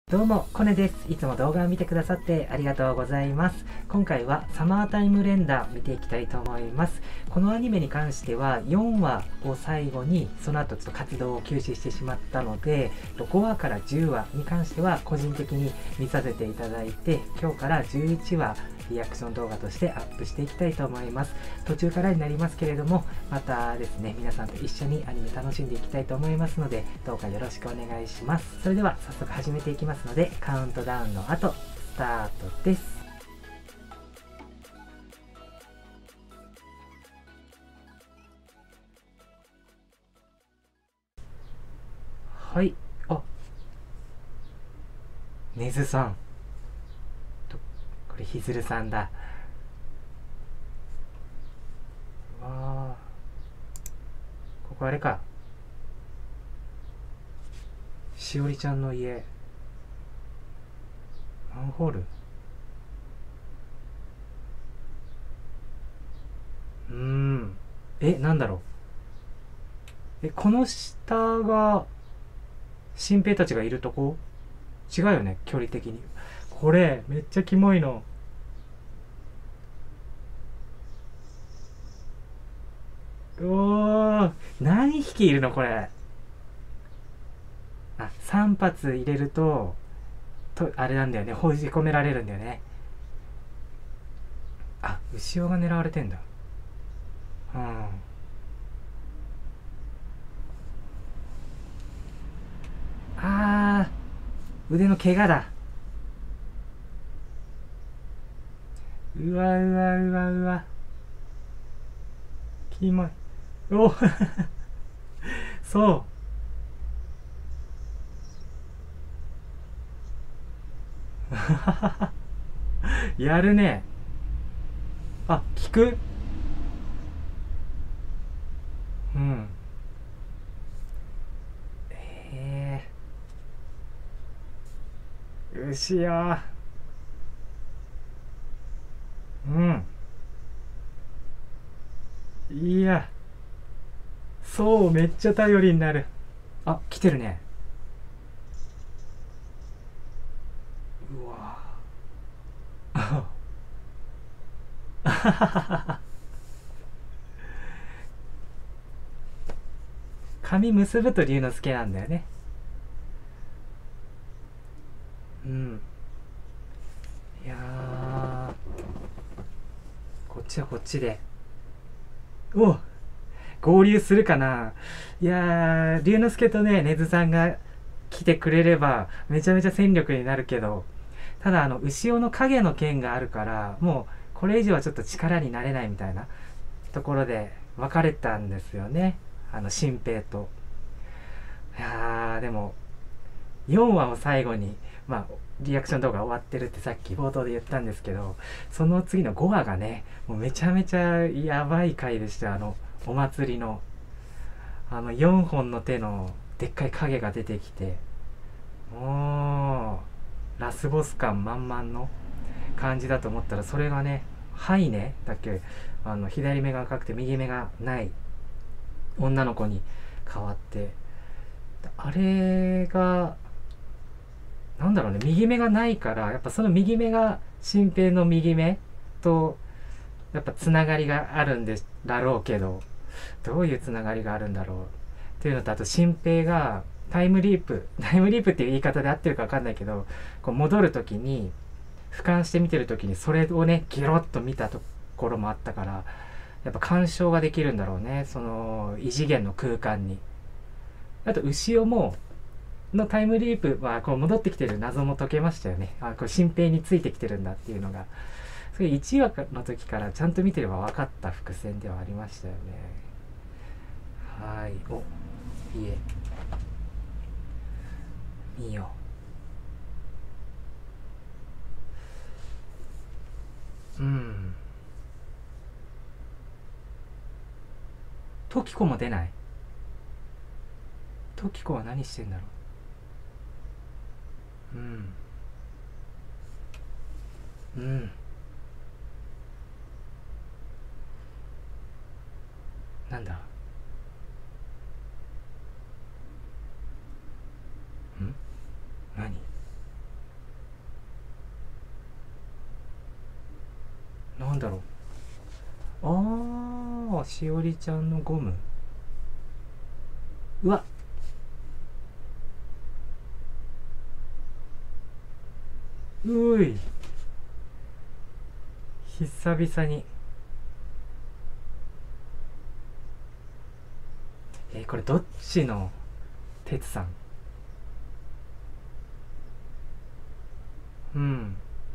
どうも、コネです。いつも動画を見てくださってありがとうございます。今回はサマータイム連打見ていきたいと思います。このアニメに関しては4話を最後にその後ちょっと活動を休止してしまったので、5話から10話に関しては個人的に見させていただいて、今日から11話リアクション動画としてアップしていきたいと思います。途中からになりますけれども、またですね、皆さんと一緒にアニメ楽しんでいきたいと思いますので、どうかよろしくお願いします。それでは早速始めていきますので、カウントダウンの後、スタートです。はい。あ、ねずさん。これひずるさんだ。わあ、ここあれか。しおりちゃんの家。マンホール。なんだろう。この下が新平たちがいるとこ？違うよね、距離的に。これめっちゃキモいの。うおー、何匹いるのこれ。あ、3発入れるとあれなんだよね、封じ込められるんだよね。あ、牛尾が狙われてんだ。うん。あ腕の怪我だ。うわうわうわうわ、キモい。おそうやるね。あ、聞く。うん。へえ、牛よ。うん。いや、そうめっちゃ頼りになる。あ、来てるね。うわ髪結ぶと龍之介なんだよね。うん。いやー、こっちはこっちで。お、合流するかな。いやー、龍之介とね、根津さんが来てくれればめちゃめちゃ戦力になるけど、ただ牛尾の影の剣があるから、もうこれ以上はちょっと力になれないみたいなところで別れたんですよね、新平と。いやー、でも4話を最後に、まあ、リアクション動画終わってるってさっき冒頭で言ったんですけど、その次の5話がね、もうめちゃめちゃやばい回でした。お祭りの4本の手のでっかい影が出てきて、もうラスボス感満々の感じだと思ったら、それがね、ハイネだっけ、左目が赤くて右目がない女の子に変わって、あれがなんだろうね、右目がないから、やっぱその右目が新平の右目とやっぱつながりがあるんでだろうけど、どういうつながりがあるんだろうっていうのと、あと新平がタイムリープっていう言い方で合ってるか分かんないけど、こう戻る時に俯瞰して見てる時にそれをねギロッと見たところもあったから、やっぱ干渉ができるんだろうね、その異次元の空間に。あと牛尾ものタイムリープはこう戻ってきてる謎も解けましたよね。こう新平についてきてるんだっていうのが、それ1話の時からちゃんと見てれば分かった伏線ではありましたよね。はい。お、いえ、見よ。うん。トキコも出ない。トキコは何してんだろう。うん。うん。なんだ。ん、何。 なんだろう。ああ、しおりちゃんのゴム。うわ、うい、久々に。これどっちの鉄さん？うん。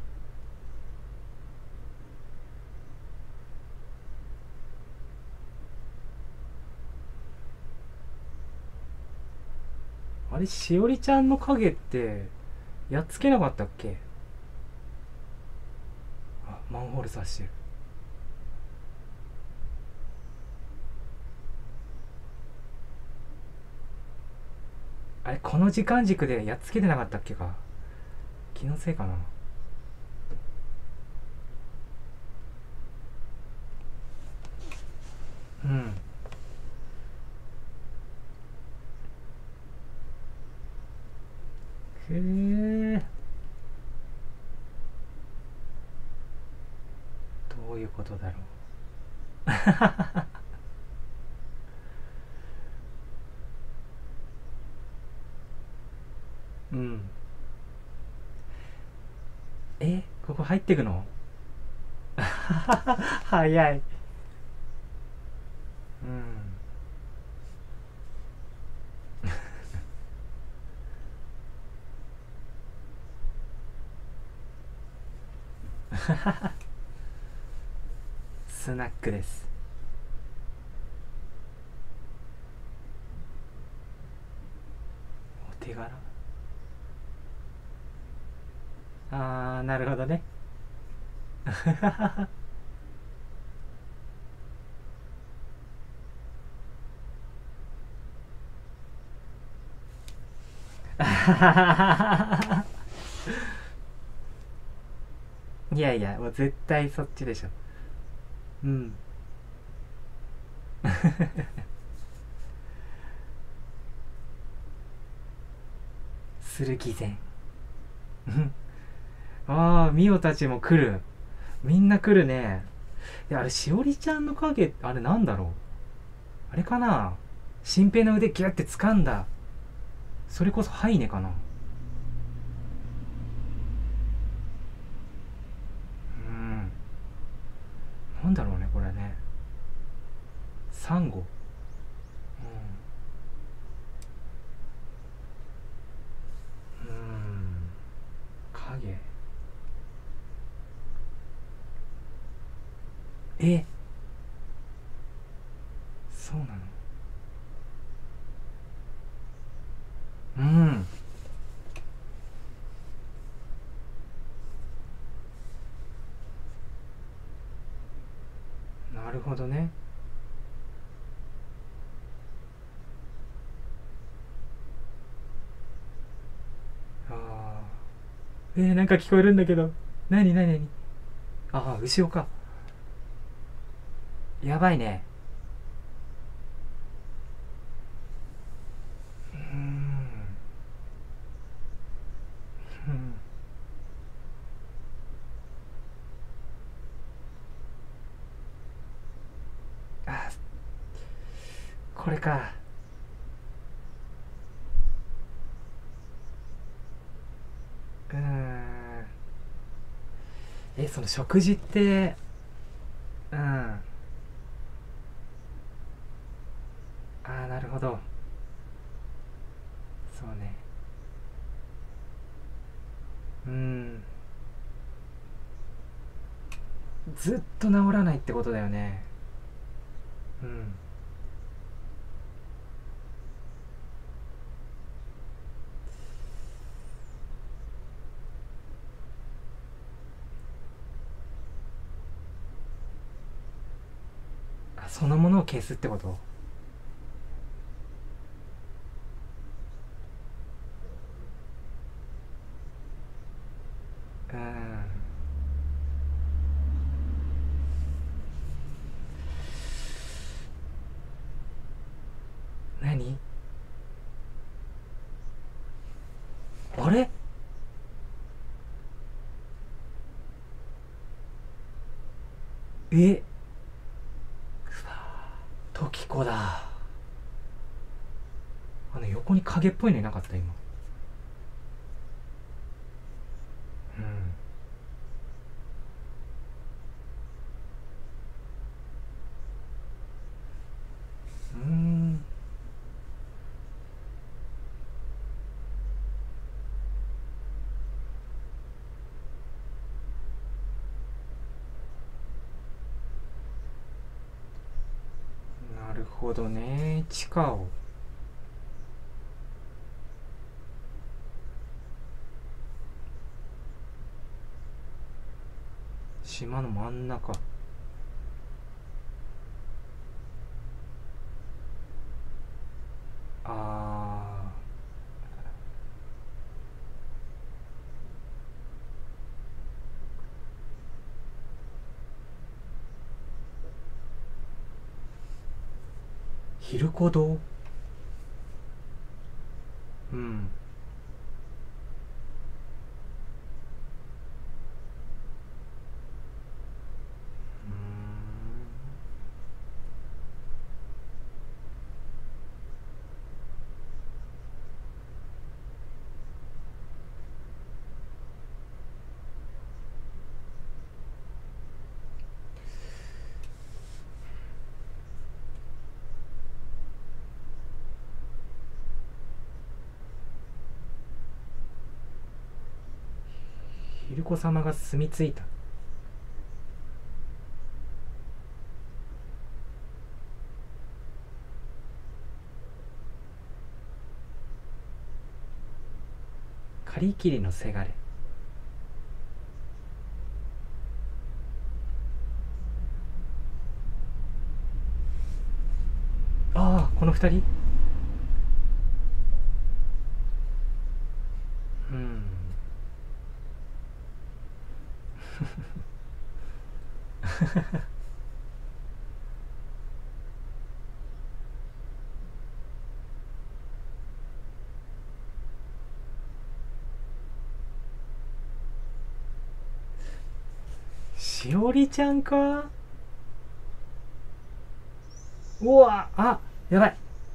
あれ、しおりちゃんの影ってやっつけなかったっけ？あ、マンホール刺してる。あれ、この時間軸でやっつけてなかったっけか？気のせいかな。うん。へえ。どういうことだろう。うん。ここ入ってくの？早い。うん。スナックです。お手柄。あー、なるほどね。いやいや、もう絶対そっちでしょ。うん。する偽善。ああ、ミオたちも来る。みんな来るね。いや、あれ、しおりちゃんの影、あれなんだろう。あれかな。新平の腕ギュって掴んだ。それこそハイネかな。うん。なんだろうね、これね。サンゴ。うん。うん。影。え、そうなの？うん。なるほどね。ああ。なんか聞こえるんだけど。なになになに？ああ、後ろか。やばいね。うーん。うん。あ、これか。うーん。その食事って、うん。ああ、なるほど。そうね。うん。ずっと治らないってことだよね。うん。あ、そのものを消すってこと？うん。何？あれ？ え、トキコだ。横に影っぽいのいなかった今。うんなるほどね、地下を。島の真ん中。あ昼子堂。うん昼子様が住み着いた。カリキリのせがれ。ああ、この二人。うん。しおりちゃんか。うわ、あ、やばい。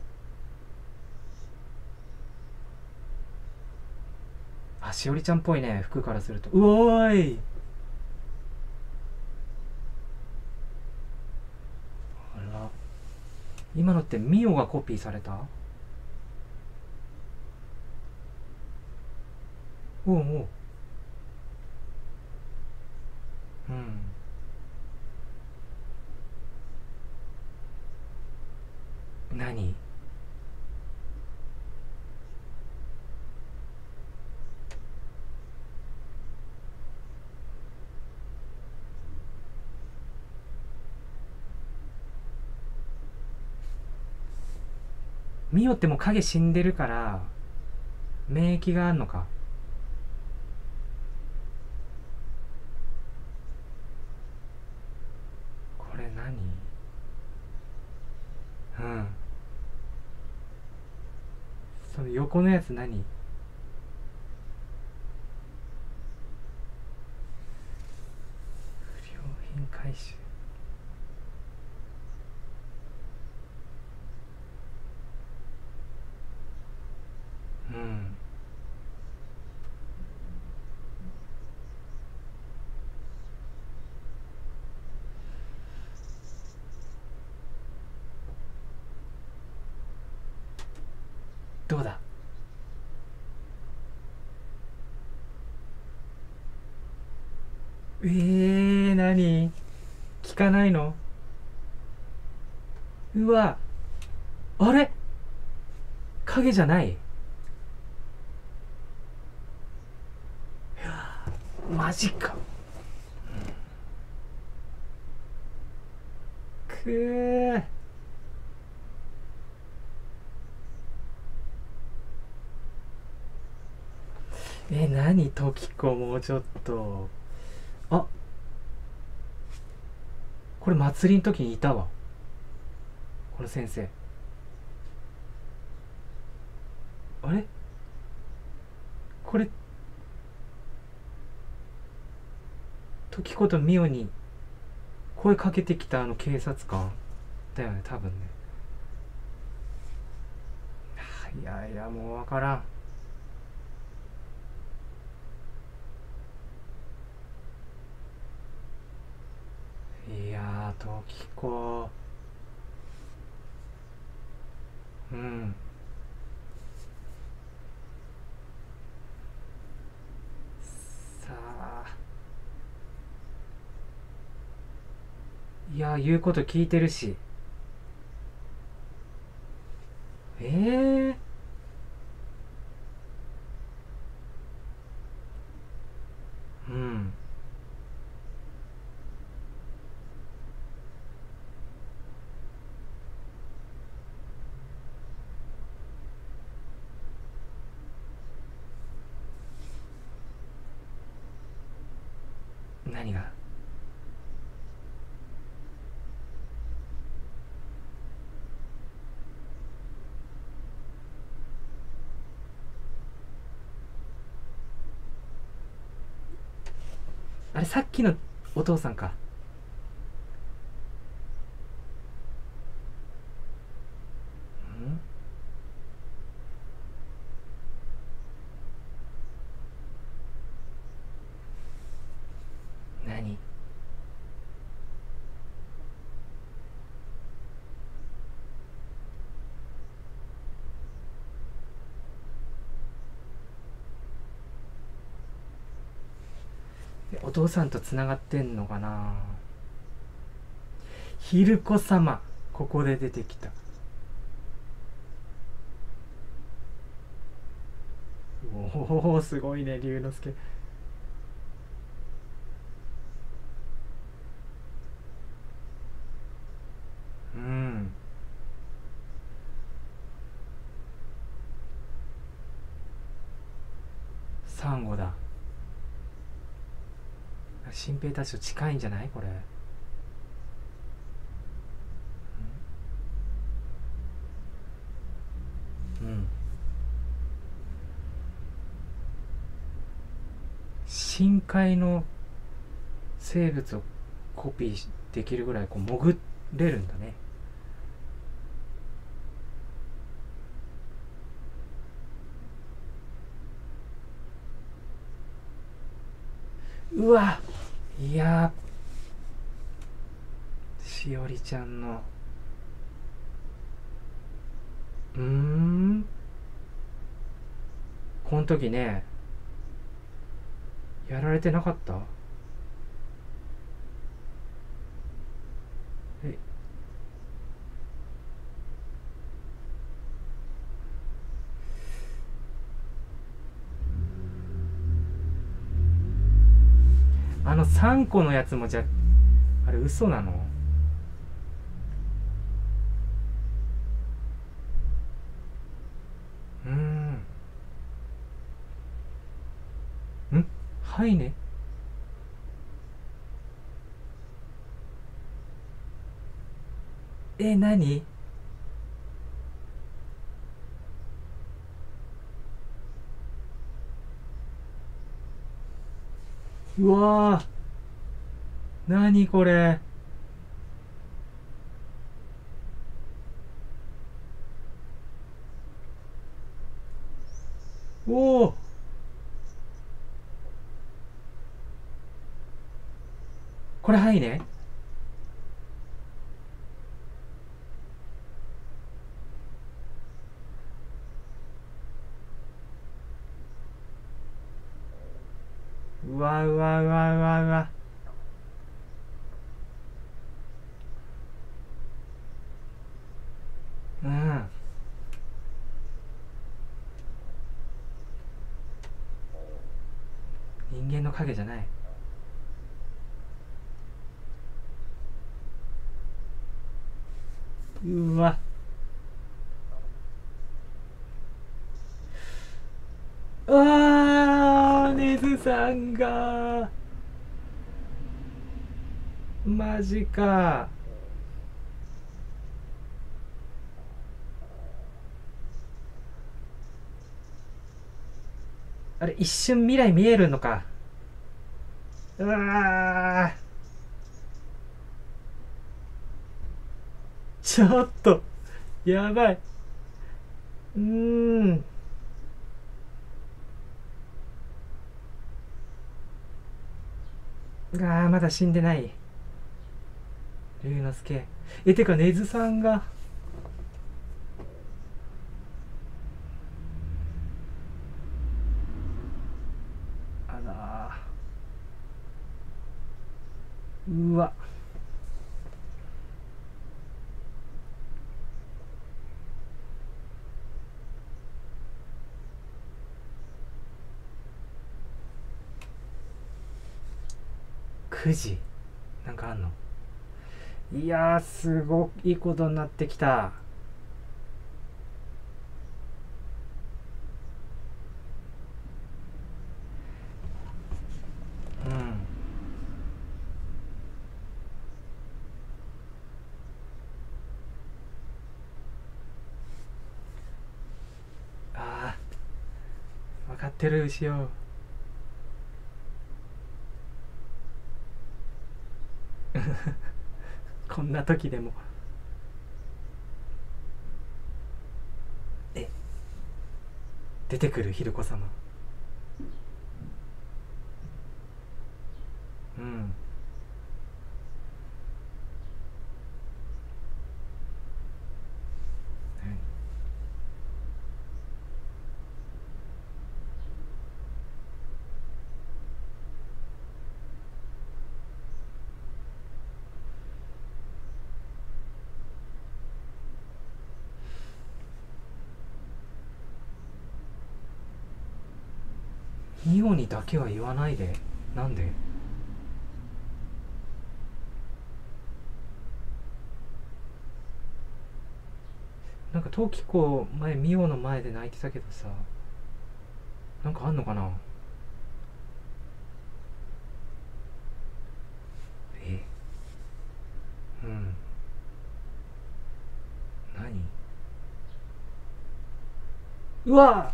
あ、しおりちゃんっぽいね、服からすると。うおーい。あら、今のってミオがコピーされた。おうおう。うん。何。ミオってもう影死んでるから免疫があんのか。これ何。うん。その横のやつ何。不良品回収。うん。どうだ。何。聞かないの。うわ、あれ、影じゃない。マジか。くー。何トキコ、もうちょっと。あ、これ祭りの時にいたわ、この先生。あれ、これトキコとミオに声かけてきたあの警察官だよね、多分ね。いやいや、もうわからん。いやー、時子。うん。さあ。いやー、言うこと聞いてるし。ええー。うん。何が？あれ、さっきのお父さんか。ん？何？お父さんとつながってんのかな？ヒルコ様、ここで出てきた。おお、すごいね、龍之介。うん。サンゴだ。新平たちと近いんじゃないこれ？うん。深海の生物をコピーできるぐらいこう潜れるんだね。うわ、いやしおりちゃんの。この時ね、やられてなかった？え、あの3個のやつもじゃ、あれ嘘なの？うーん。はいね。何？うわー、何これ？おお、これはいね。うわうわうわうわうわ。うん。人間の影じゃない。うわ。ネズさんが。マジか。あれ、一瞬未来見えるのか。うわちょっとやばい。まだ死んでない。龍之介。てか根津さんが、あらー、うわ、9時なんかあんの？いやー、すごいことになってきた。うん。ああ、分かってる、牛尾。こんな時でも。え、出てくる、ひるこ様。うん。ミオにだけは言わないで。なんで？なんかトキコ前ミオの前で泣いてたけどさ、なんかあんのかな？え、うん。何？うわ、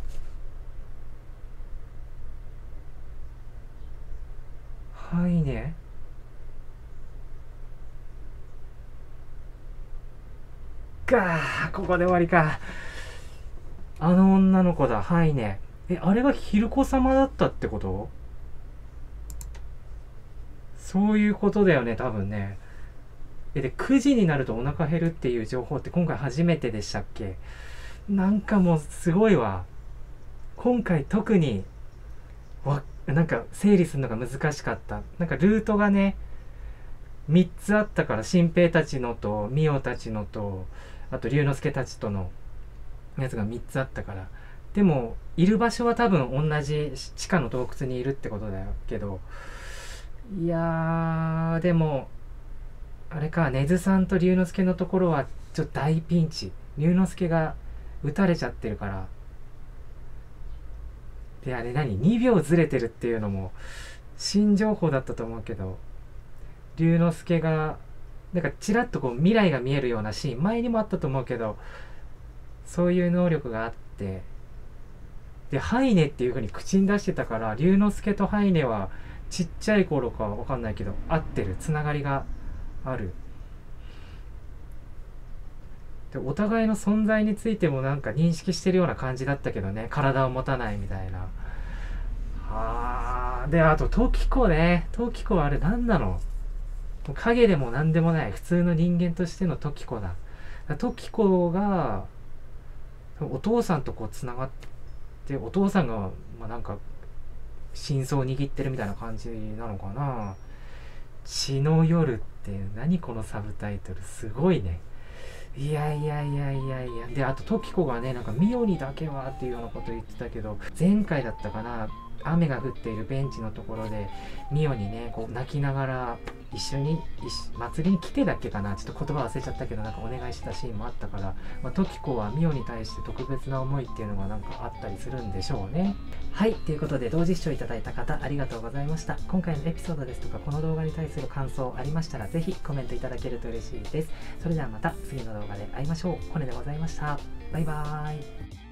はいね。ここで終わりか。あの女の子だ、はいね。あれがヒルコ様だったってこと？そういうことだよね、多分ね。で、9時になるとお腹減るっていう情報って今回初めてでしたっけ？なんかもうすごいわ。今回特に、なんか整理するのが難しかった。なんかルートがね、3つあったから、新平たちのと、ミオたちのと、あと龍之介たちとのやつが3つあったから。でも、いる場所は多分同じ地下の洞窟にいるってことだけど、いやー、でも、あれか、根津さんと龍之介のところはちょっと大ピンチ。龍之介が撃たれちゃってるから。で、あれ2秒ずれてるっていうのも新情報だったと思うけど、龍之介がなんかちらっとこう未来が見えるようなシーン前にもあったと思うけど、そういう能力があって、でハイネっていう風に口に出してたから、龍之介とハイネはちっちゃい頃かわかんないけど合ってる、つながりがある。でお互いの存在についてもなんか認識してるような感じだったけどね、体を持たないみたいな。で、あとトキコね。トキコはあれ何なの？影でも何でもない普通の人間としてのトキコだ。トキコがお父さんとこうつながって、お父さんが、なんか真相を握ってるみたいな感じなのかな。血の夜って何？このサブタイトルすごいね。いやいやいやいやいや。で、あとトキコがね、なんかミオにだけはっていうようなこと言ってたけど、前回だったかな、雨が降っているベンチのところでミオにねこう泣きながら一緒に祭りに来てだっけかな、ちょっと言葉忘れちゃったけど、なんかお願いしたシーンもあったから、トキコはミオに対して特別な思いっていうのがなんかあったりするんでしょうね。はい、ということで同時視聴いただいた方ありがとうございました。今回のエピソードですとかこの動画に対する感想ありましたらぜひコメントいただけると嬉しいです。それではまた次の動画で会いましょう。コネでございました。バイバーイ。